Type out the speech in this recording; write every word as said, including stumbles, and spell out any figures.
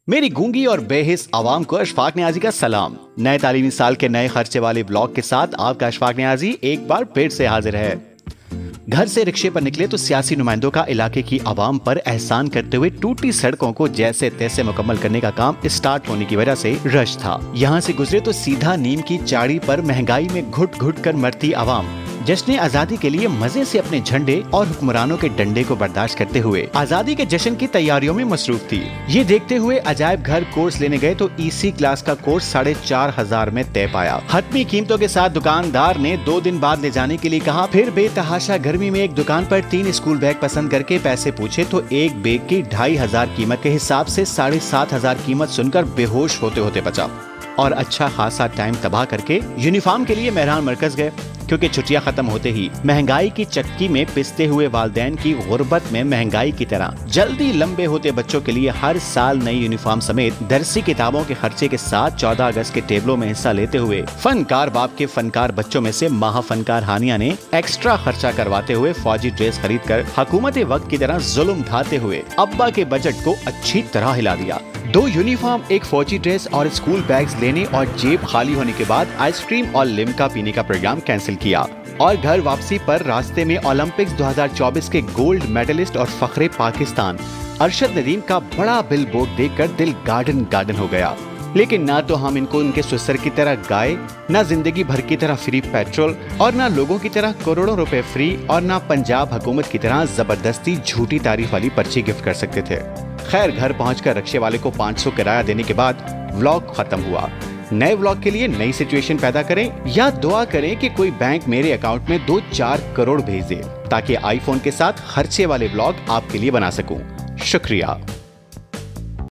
मेरी गूंगी और बेहिस आवाम को अशफाक नियाजी का सलाम। नए तालीमी साल के नए खर्चे वाले ब्लॉग के साथ आपका अशफाक नियाजी एक बार फिर से हाजिर है। घर से रिक्शे पर निकले तो सियासी नुमाइंदों का इलाके की आवाम पर एहसान करते हुए टूटी सड़कों को जैसे तैसे मुकम्मल करने का काम स्टार्ट होने की वजह से रश था। यहाँ से गुजरे तो सीधा नीम की चाड़ी पर महंगाई में घुट घुट कर मरती आवाम जश्न आजादी के लिए मजे से अपने झंडे और हुक्मरानों के डंडे को बर्दाश्त करते हुए आजादी के जश्न की तैयारियों में मसरूफ थी। ये देखते हुए अजायब घर कोर्स लेने गए तो ईसी क्लास का कोर्स साढ़े चार हजार में तय पाया। हतमी कीमतों के साथ दुकानदार ने दो दिन बाद ले जाने के लिए कहा। फिर बेतहाशा गर्मी में एक दुकान पर तीन स्कूल बैग पसंद करके पैसे पूछे तो एक बैग की ढाई हजार कीमत के हिसाब से साढ़े सात हजार कीमत सुनकर बेहोश होते होते बचा और अच्छा खासा टाइम तबाह करके यूनिफॉर्म के लिए मेहरान मरकज गए, क्योंकि छुट्टियां खत्म होते ही महंगाई की चक्की में पिसते हुए वालिदैन की गुर्बत में महंगाई की तरह जल्दी लंबे होते बच्चों के लिए हर साल नई यूनिफॉर्म समेत दरसी किताबों के खर्चे के साथ चौदह अगस्त के टेबलों में हिस्सा लेते हुए फनकार बाप के फनकार बच्चों में से महा फनकार हानिया ने एक्स्ट्रा खर्चा करवाते हुए फौजी ड्रेस खरीद कर हुकूमत वक्त की तरह जुल्म ढाते हुए अब्बा के बजट को अच्छी तरह हिला दिया। दो यूनिफॉर्म, एक फौजी ड्रेस और स्कूल बैग्स लेने और जेब खाली होने के बाद आइसक्रीम और लिम्का पीने का प्रोग्राम कैंसिल किया और घर वापसी पर रास्ते में ओलंपिक्स दो हज़ार चौबीस के गोल्ड मेडलिस्ट और फखरे पाकिस्तान अरशद नदीम का बड़ा बिल बोर्ड देखकर दिल गार्डन गार्डन हो गया। लेकिन ना तो हम इनको उनके सुसर की तरह गाय, ना जिंदगी भर की तरह फ्री पेट्रोल और ना लोगों की तरह करोड़ों रुपए फ्री और ना पंजाब हुकूमत की तरह जबरदस्ती झूठी तारीफ वाली पर्ची गिफ्ट कर सकते थे। खैर, घर पहुंचकर रिक्शे वाले को पाँच सौ किराया देने के बाद व्लॉग खत्म हुआ। नए व्लॉग के लिए नई सिचुएशन पैदा करें या दुआ करें कि कोई बैंक मेरे अकाउंट में दो चार करोड़ भेज दे ताकि आईफोन के साथ खर्चे वाले व्लॉग आपके लिए बना सकूं। शुक्रिया।